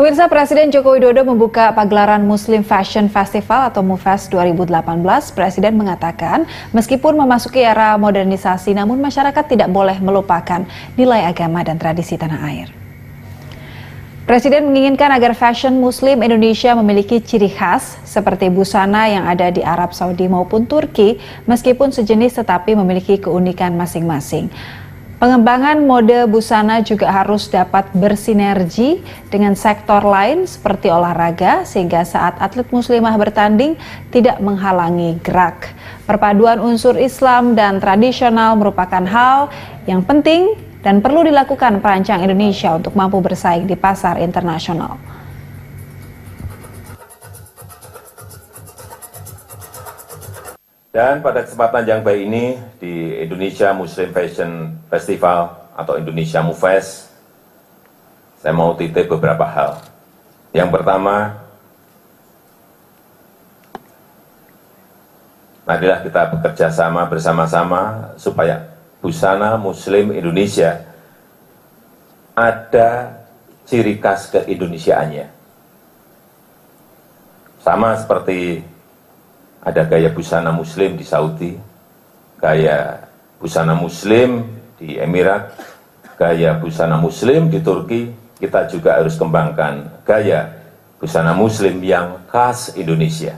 Pemirsa, Presiden Joko Widodo membuka pagelaran Muslim Fashion Festival atau MUFAS 2018. Presiden mengatakan, meskipun memasuki era modernisasi, namun masyarakat tidak boleh melupakan nilai agama dan tradisi tanah air. Presiden menginginkan agar fashion Muslim Indonesia memiliki ciri khas seperti busana yang ada di Arab Saudi maupun Turki, meskipun sejenis tetapi memiliki keunikan masing-masing. Pengembangan mode busana juga harus dapat bersinergi dengan sektor lain seperti olahraga sehingga saat atlet muslimah bertanding tidak menghalangi gerak. Perpaduan unsur Islam dan tradisional merupakan hal yang penting dan perlu dilakukan perancang Indonesia untuk mampu bersaing di pasar internasional. Dan pada kesempatan yang baik ini di Indonesia Muslim Fashion Festival atau Indonesia MUFAS, saya mau titip beberapa hal. Yang pertama, marilah kita bekerja sama bersama-sama supaya busana Muslim Indonesia ada ciri khas keindonesiaannya. Sama seperti ada gaya busana Muslim di Saudi, gaya busana Muslim di Emirat, gaya busana Muslim di Turki. Kita juga harus kembangkan gaya busana Muslim yang khas Indonesia.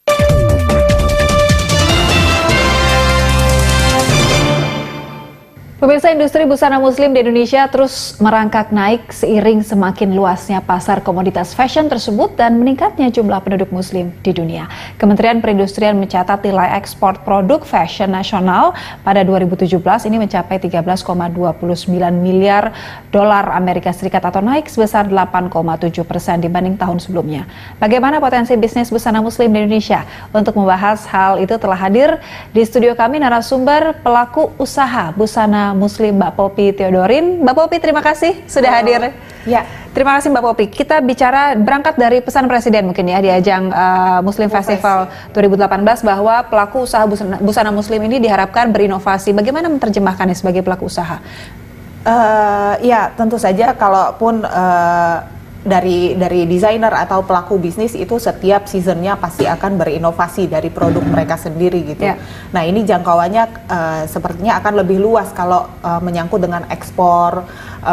Pemirsa, industri busana muslim di Indonesia terus merangkak naik seiring semakin luasnya pasar komoditas fashion tersebut dan meningkatnya jumlah penduduk muslim di dunia. Kementerian Perindustrian mencatat nilai ekspor produk fashion nasional pada 2017 ini mencapai 13,29 miliar dolar Amerika Serikat atau naik sebesar 8,7% dibanding tahun sebelumnya. Bagaimana potensi bisnis busana muslim di Indonesia? Untuk membahas hal itu telah hadir di studio kami narasumber pelaku usaha busana Muslim Mbak Poppy Theodorin. Mbak Poppy, terima kasih sudah hadir. Ya, terima kasih Mbak Poppy. Kita bicara berangkat dari pesan Presiden mungkin ya di ajang Muslim Festival 2018 bahwa pelaku usaha busana Muslim ini diharapkan berinovasi. Bagaimana menerjemahkannya sebagai pelaku usaha? Ya, tentu saja kalaupun dari desainer atau pelaku bisnis itu setiap seasonnya pasti akan berinovasi dari produk mereka sendiri gitu. Yeah. Nah, ini jangkauannya sepertinya akan lebih luas kalau menyangkut dengan ekspor.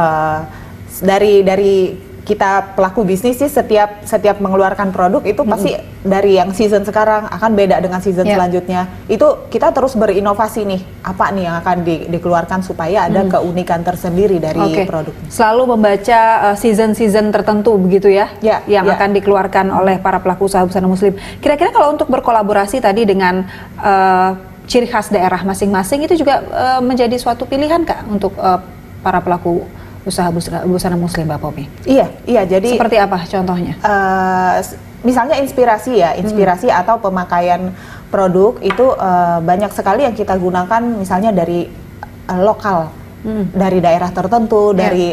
Dari kita pelaku bisnis sih setiap mengeluarkan produk itu pasti dari yang season sekarang akan beda dengan season selanjutnya. Itu kita terus berinovasi nih, apa nih yang akan dikeluarkan supaya ada keunikan tersendiri dari produk. Selalu membaca season-season tertentu begitu ya, yang akan dikeluarkan oleh para pelaku usaha busana muslim. Kira-kira kalau untuk berkolaborasi tadi dengan ciri khas daerah masing-masing itu juga menjadi suatu pilihan Kak untuk para pelaku usaha busana muslim, Mbak Poppy? Iya, jadi seperti apa contohnya? Misalnya inspirasi atau pemakaian produk itu banyak sekali yang kita gunakan misalnya dari lokal, dari daerah tertentu, dari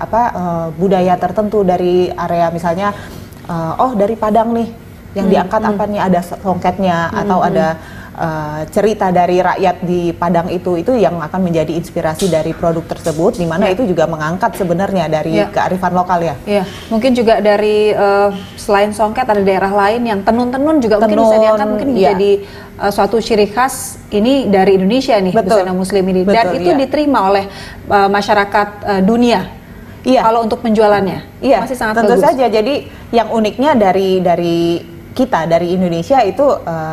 budaya tertentu, dari area misalnya, dari Padang nih, yang diangkat apa nih, ada songketnya atau ada cerita dari rakyat di Padang itu yang akan menjadi inspirasi dari produk tersebut, di mana itu juga mengangkat sebenarnya dari kearifan lokal ya. Iya, mungkin juga dari selain songket ada daerah lain yang tenun-tenun juga mungkin bisa diangkat, mungkin menjadi suatu ciri khas ini dari Indonesia nih, busana muslim ini. Dan itu diterima oleh masyarakat dunia. Kalau untuk penjualannya masih sangat tentu bagus. Saja. Jadi yang uniknya dari kita, dari Indonesia itu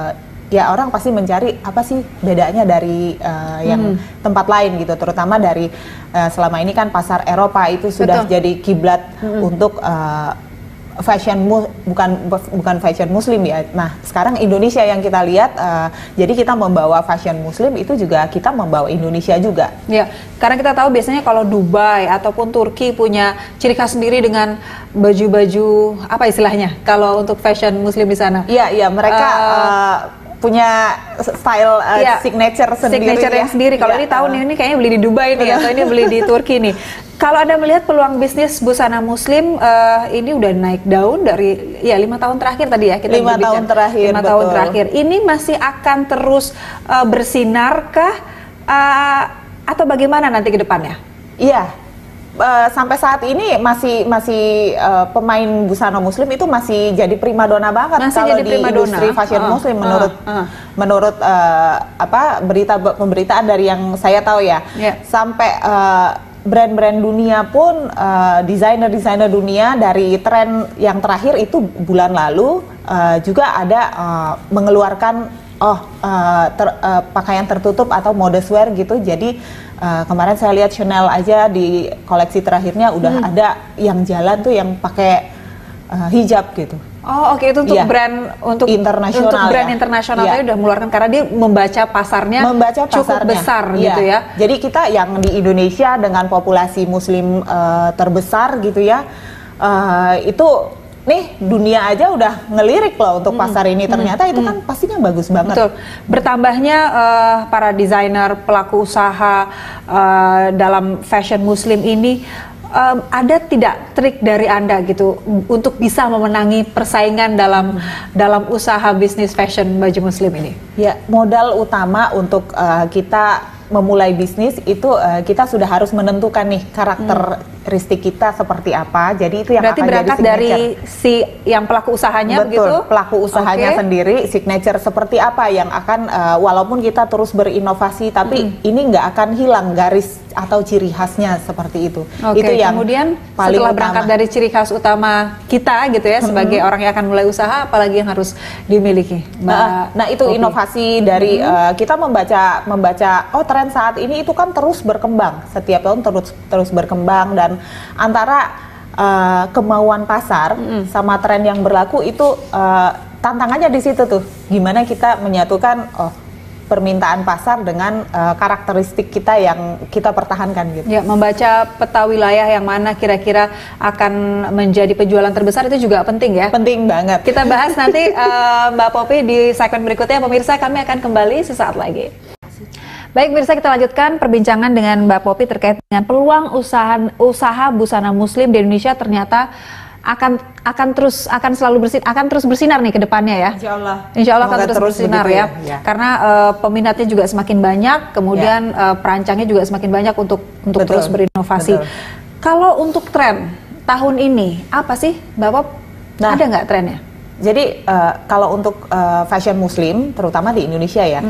ya orang pasti mencari apa sih bedanya dari yang tempat lain gitu, terutama dari selama ini kan pasar Eropa itu sudah jadi kiblat untuk fashion bukan fashion muslim ya. Nah, sekarang Indonesia yang kita lihat, jadi kita membawa fashion muslim itu juga kita membawa Indonesia juga. Ya, karena kita tahu biasanya kalau Dubai ataupun Turki punya ciri khas sendiri dengan baju-baju apa istilahnya kalau untuk fashion muslim di sana. Iya, mereka punya style signature yang sendiri. Kalau ini tahun ini kayaknya beli di Dubai nih atau ini beli di Turki nih. Kalau Anda melihat peluang bisnis busana muslim ini udah naik daun dari 5 tahun terakhir tadi ya kita 5 tahun terakhir. 5 tahun terakhir. Ini masih akan terus bersinarkah atau bagaimana nanti ke depannya? Iya. sampai saat ini masih pemain busana muslim itu masih jadi primadona banget kalau di industri fashion muslim menurut pemberitaan dari yang saya tahu ya. Sampai brand-brand dunia pun, desainer-desainer dunia dari tren yang terakhir itu bulan lalu juga ada mengeluarkan pakaian tertutup atau modest-wear gitu. Jadi kemarin saya lihat Chanel aja di koleksi terakhirnya udah ada yang jalan tuh yang pakai hijab gitu. Oh oke, itu untuk brand untuk internasional, untuk brand internasional tadi udah mengeluarkan karena dia membaca pasarnya cukup besar gitu ya. Jadi kita yang di Indonesia dengan populasi muslim terbesar gitu ya, itu nih dunia aja udah ngelirik loh untuk pasar ini, ternyata itu kan pastinya bagus banget. Betul. Bertambahnya para desainer, pelaku usaha dalam fashion muslim ini, ada tidak trik dari Anda gitu untuk bisa memenangi persaingan dalam usaha bisnis fashion baju muslim ini? Ya, modal utama untuk kita memulai bisnis itu kita sudah harus menentukan nih karakteristik kita seperti apa. Jadi itu yang berarti akan berangkat jadi dari si yang pelaku usahanya. Betul, begitu? Pelaku usahanya sendiri, signature seperti apa yang akan walaupun kita terus berinovasi tapi ini nggak akan hilang garis atau ciri khasnya seperti itu. Itu yang kemudian paling setelah berangkat dari ciri khas utama kita gitu ya sebagai orang yang akan mulai usaha, apalagi yang harus dimiliki. Nah itu inovasi dari kita membaca oh tren saat ini itu kan terus berkembang, setiap tahun terus berkembang, dan antara kemauan pasar sama tren yang berlaku itu tantangannya di situ tuh, gimana kita menyatukan permintaan pasar dengan karakteristik kita yang kita pertahankan gitu. Ya, membaca peta wilayah yang mana kira-kira akan menjadi penjualan terbesar itu juga penting ya. Penting banget. Kita bahas nanti Mbak Poppy di segmen berikutnya. Pemirsa, kami akan kembali sesaat lagi. Baik pemirsa, kita lanjutkan perbincangan dengan Mbak Poppy terkait dengan peluang usaha busana muslim di Indonesia ternyata akan terus bersinar nih ke depannya ya. Insya Allah akan terus bersinar ya. Karena peminatnya juga semakin banyak, kemudian perancangnya juga semakin banyak untuk terus berinovasi. Kalau untuk tren tahun ini apa sih Bapak? Ada nggak trennya? Jadi kalau untuk fashion muslim terutama di Indonesia ya.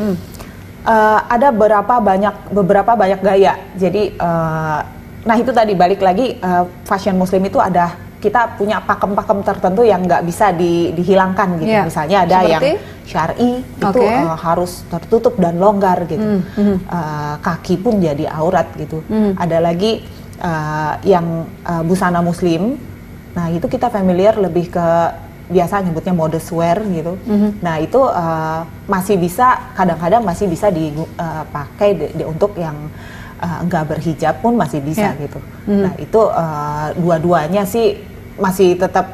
Ada beberapa banyak gaya. Jadi nah itu tadi balik lagi, fashion muslim itu kita punya pakem-pakem tertentu yang nggak bisa dihilangkan gitu. Misalnya ada yang syar'i itu harus tertutup dan longgar gitu. Kaki pun jadi aurat gitu. Ada lagi yang busana muslim. Nah itu kita familiar lebih ke biasa nyebutnya modest wear gitu. Nah itu masih bisa, kadang-kadang masih bisa dipakai untuk yang enggak berhijab pun masih bisa gitu. Nah itu dua-duanya sih masih tetap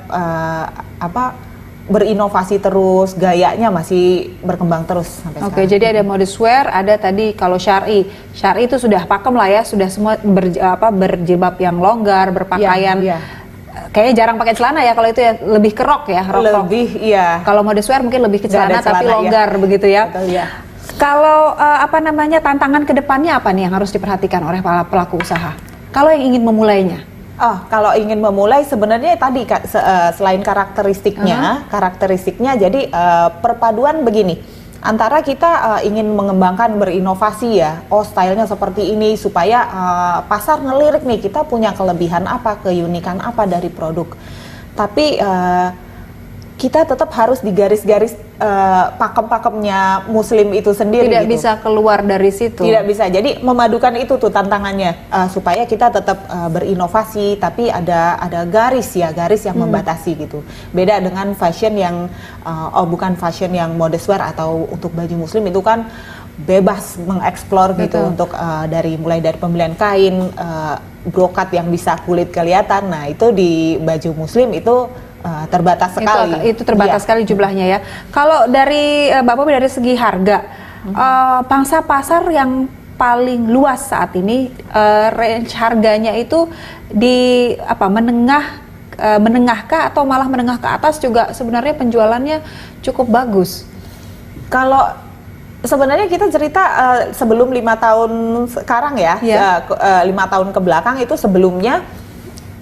berinovasi terus, gayanya masih berkembang terus sampai sekarang. Jadi ada modest wear, ada tadi kalau syar'i itu sudah pakem lah ya, sudah semua berjilbab yang longgar, berpakaian. Kayaknya jarang pakai celana ya kalau itu ya, lebih ke rok ya, rok. Kalau modest wear mungkin lebih ke celana tapi longgar begitu ya. Betul, ya. Kalau tantangan kedepannya apa nih yang harus diperhatikan oleh para pelaku usaha? Kalau yang ingin memulainya? Kalau ingin memulai sebenarnya tadi selain karakteristiknya jadi perpaduan begini. Antara kita ingin mengembangkan berinovasi ya, stylenya seperti ini supaya pasar ngelirik nih kita punya kelebihan apa, keunikan apa dari produk. Tapi kita tetap harus di garis-garis pakem-pakemnya muslim itu sendiri. Tidak gitu. Bisa keluar dari situ. Tidak bisa. Jadi memadukan itu tuh tantangannya supaya kita tetap berinovasi tapi ada garis yang membatasi gitu. Beda dengan fashion yang bukan fashion yang modest wear atau untuk baju muslim itu kan bebas mengeksplor gitu untuk mulai dari pembelian kain, brokat yang bisa kulit kelihatan. Nah, itu di baju muslim itu terbatas sekali. Itu terbatas sekali jumlahnya ya. Kalau dari Mbak Poppy dari segi harga, pangsa pasar yang paling luas saat ini, range harganya itu di menengahkah atau malah menengah ke atas juga sebenarnya penjualannya cukup bagus. Kalau sebenarnya kita cerita sebelum 5 tahun sekarang ya, 5 tahun ke belakang itu sebelumnya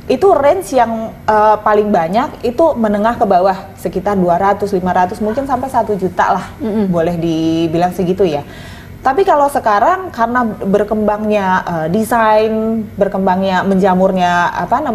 itu range yang paling banyak itu menengah ke bawah, sekitar 200, 500, mungkin sampai 1 juta lah, boleh dibilang segitu ya. Tapi kalau sekarang karena berkembangnya desain, berkembangnya menjamurnya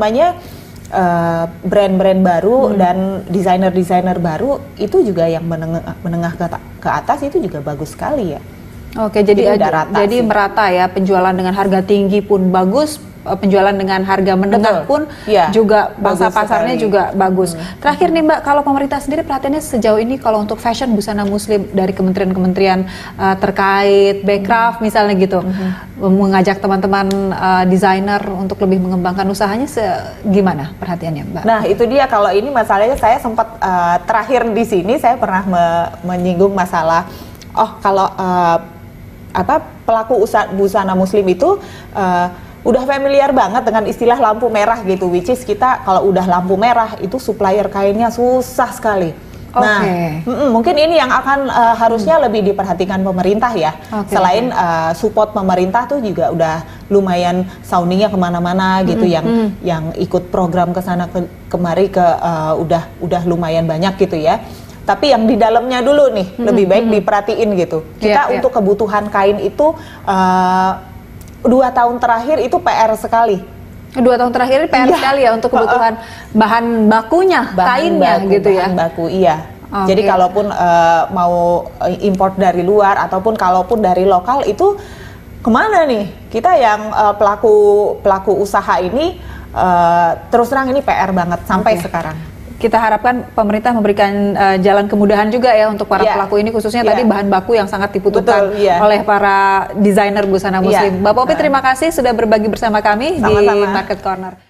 brand-brand baru dan desainer-desainer baru, itu juga yang menengah ke atas itu juga bagus sekali ya. Oke, jadi merata ya, penjualan dengan harga tinggi pun bagus, penjualan dengan harga menengah pun juga bangsa pasarnya juga bagus. Terakhir nih Mbak, kalau pemerintah sendiri perhatiannya sejauh ini kalau untuk fashion busana muslim dari kementerian-kementerian terkait, Bekraf misalnya gitu, mengajak teman-teman desainer untuk lebih mengembangkan usahanya, gimana perhatiannya Mbak? Nah itu dia, kalau ini masalahnya saya sempat terakhir di sini saya pernah menyinggung masalah, kalau pelaku usaha busana muslim itu udah familiar banget dengan istilah lampu merah gitu, which is kita kalau udah lampu merah itu supplier kainnya susah sekali. Nah, mungkin ini yang akan harusnya lebih diperhatikan pemerintah ya. Selain support pemerintah tuh juga udah lumayan soundingnya kemana-mana gitu, yang ikut program kesana kemari udah lumayan banyak gitu ya. Tapi yang di dalamnya dulu nih lebih baik diperhatiin gitu. Kita untuk kebutuhan kain itu 2 tahun terakhir itu PR sekali. 2 tahun terakhir ini PR sekali ya untuk kebutuhan bahan bakunya, kainnya gitu ya. Bahan baku, iya. Jadi kalaupun mau import dari luar ataupun kalaupun dari lokal itu kemana nih? Kita yang pelaku usaha ini terus terang ini PR banget sampai sekarang. Kita harapkan pemerintah memberikan jalan kemudahan juga ya untuk para pelaku ini, khususnya tadi bahan baku yang sangat dibutuhkan oleh para desainer busana muslim. Mbak Poppy, terima kasih sudah berbagi bersama kami di Market Corner.